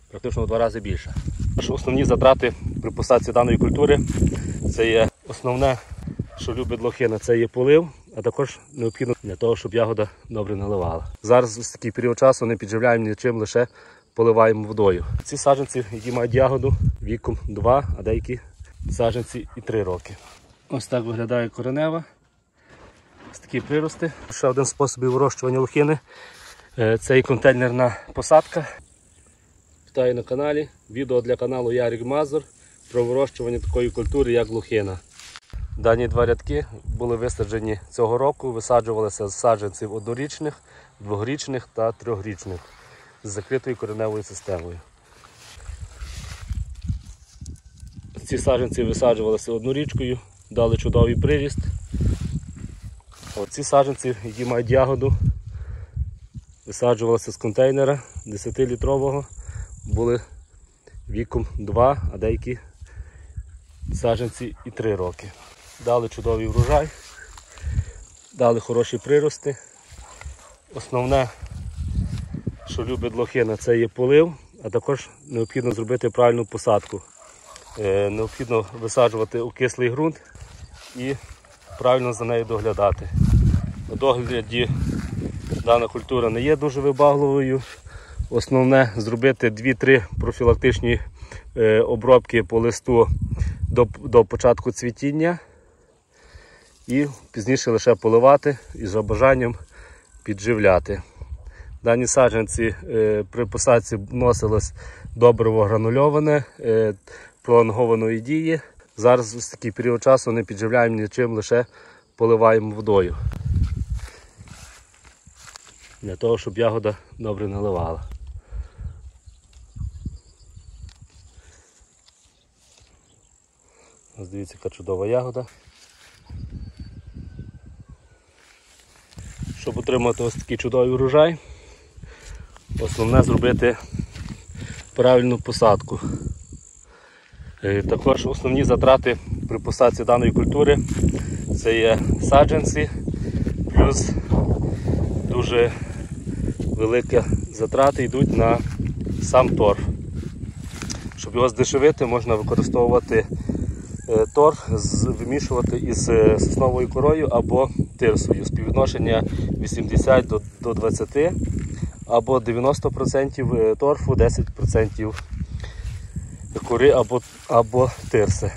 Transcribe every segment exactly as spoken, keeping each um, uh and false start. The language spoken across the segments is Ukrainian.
практично в два рази більша. Основні затрати при посадці даної культури це є основне, що любить лохина, це є полив, а також необхідно для того, щоб ягода добре наливала. Зараз в такий період часу не підживляємо нічим, лише поливаємо водою. Ці саджанці, які мають ягоду віком два, а деякі саджанці і три роки. Ось так виглядає коренева. Ось такі прирости. Ще один спосіб вирощування лохини – це і контейнерна посадка. Вітаю на каналі. Відео для каналу Ярик Мазур про вирощування такої культури, як лохина. Дані два рядки були висаджені цього року, висаджувалися з саджанців однорічних, двохрічних та трьохрічних з закритою кореневою системою. Ці саджанці висаджувалися однорічкою, дали чудовий приріст. Ці саджанці, які мають ягоду, висаджувалися з контейнера десятилітрового, були віком два, а деякі саджанці і три роки. Дали чудовий врожай, дали хороші прирости. Основне, що любить лохина, це є полив, а також необхідно зробити правильну посадку. Е, необхідно висаджувати у кислий ґрунт і правильно за нею доглядати. На догляді дана культура не є дуже вибагливою. Основне зробити дві-три профілактичні е, обробки по листу до, до початку цвітіння і пізніше лише поливати і за бажанням підживляти. Дані саджанці е, при посадці вносилось добриво гранульоване, е, пролонгованої дії. Зараз в такий період часу не підживляємо нічим, лише поливаємо водою. Для того, щоб ягода добре наливала. Ось дивіться, яка чудова ягода. Щоб отримати ось такий чудовий врожай, основне зробити правильну посадку. Також основні затрати при посадці даної культури це є саджанці, плюс дуже великі затрати йдуть на сам торф. Щоб його здешевити, можна використовувати торф, вимішувати із сосновою корою або тирсою. Співвідношення вісімдесят до двадцяти або дев'яносто відсотків торфу, десять відсотків кори або, або тирси.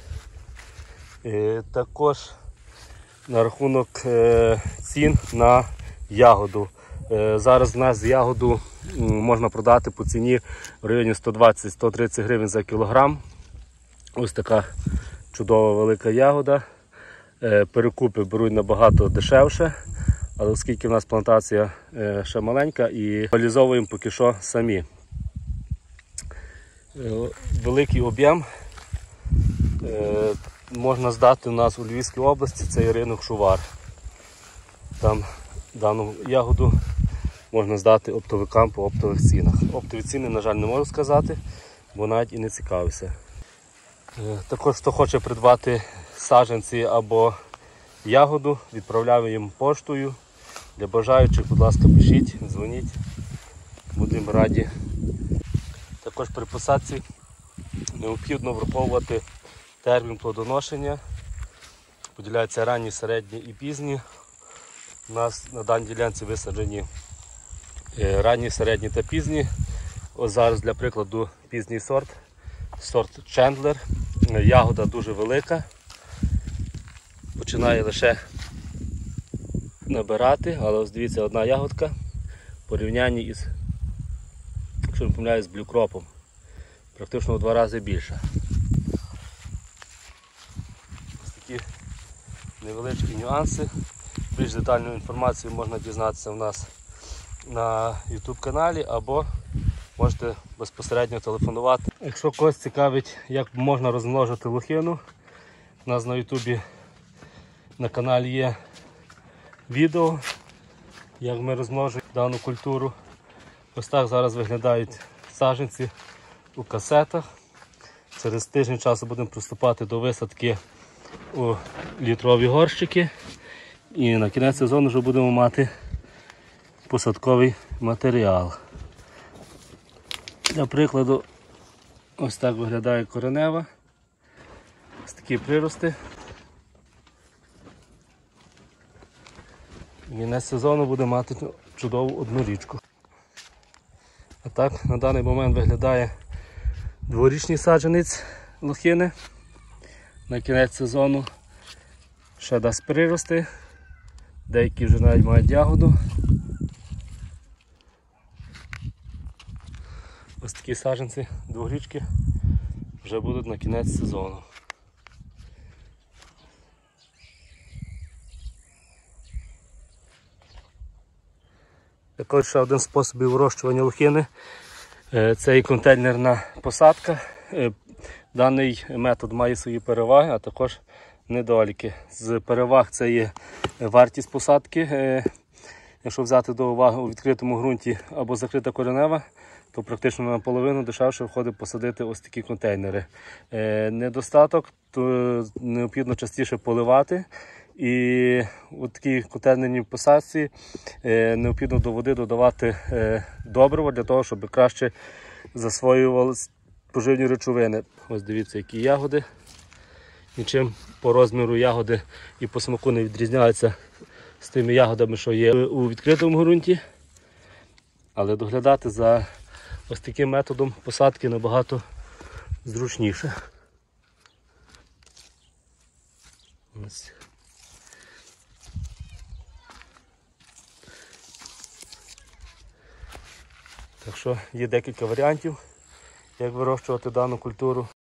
І також на рахунок е, цін на ягоду. Е, зараз в нас ягоду можна продати по ціні в районі сто двадцять - сто тридцять гривень за кілограм. Ось така чудова велика ягода. Е, перекупи беруть набагато дешевше, але оскільки в нас плантація е, ще маленька і реалізовуємо поки що самі. Великий об'єм е, можна здати у нас у Львівській області, це є ринок Шувар. Там дану ягоду можна здати оптовикам по оптових цінах. Оптові ціни, на жаль, не можу сказати, бо навіть і не цікавився. Е, також, хто хоче придбати саджанці або ягоду, відправляємо їм поштою. Для бажаючих, будь ласка, пишіть, дзвоніть, будемо раді. Також при посадці необхідно враховувати термін плодоношення. Поділяються ранні, середні і пізні. У нас на даній ділянці висаджені ранні, середні та пізні. Ось зараз, для прикладу, пізній сорт, сорт Чендлер. Ягода дуже велика. Починає лише набирати, але ось дивіться, одна ягодка в порівнянні із, якщо не помиляюсь, з блюкропом, практично в два рази більше. Ось такі невеличкі нюанси. Більш детальну інформацію можна дізнатися у нас на ютуб каналі або можете безпосередньо телефонувати. Якщо когось цікавить, як можна розмножити лохину, у нас на ютубі на каналі є відео, як ми розмножуємо дану культуру. Ось так зараз виглядають саджанці у касетах. Через тиждень часу будемо приступати до висадки у літрові горщики. І на кінець сезону вже будемо мати посадковий матеріал. Для прикладу, ось так виглядає коренева. Ось такі прирости. Кінець сезону буде мати чудову однорічку. А так на даний момент виглядає дворічний саджанець лохини. На кінець сезону ще дасть прирости. Деякі вже навіть мають ягоду. Ось такі саджанці дворічки вже будуть на кінець сезону. Також ще один з способів вирощування лохини – це і контейнерна посадка. Даний метод має свої переваги, а також недоліки. З переваг це є вартість посадки. Якщо взяти до уваги у відкритому ґрунті або закрита коренева, то практично наполовину дешевше виходить посадити ось такі контейнери. Недостаток – то необхідно частіше поливати. І у такій контейнерній посадці необхідно до води додавати добриво для того, щоб краще засвоювалися поживні речовини. Ось дивіться, які ягоди. Нічим по розміру ягоди і по смаку не відрізняються з тими ягодами, що є у відкритому ґрунті. Але доглядати за ось таким методом посадки набагато зручніше. Ось. Так що є декілька варіантів, як вирощувати дану культуру.